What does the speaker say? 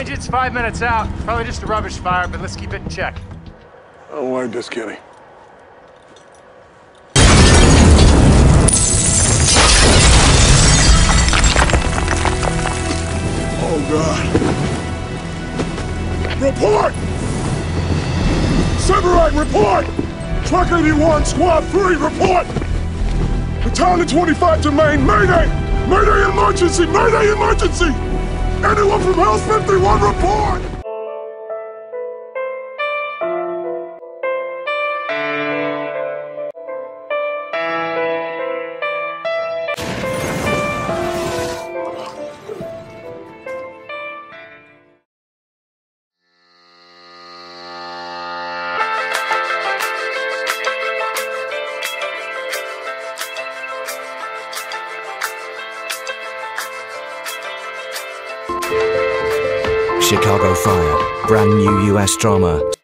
Engine's 5 minutes out. Probably just a rubbish fire, but let's keep it in check. I don't like this, Kenny. Oh, God. Report! Severide, report! Truck 81, Squad 3, report! Battalion 25 to Maine, Mayday! Mayday emergency! Mayday emergency! Anyone from House 51, report! Chicago Fire, brand new US drama.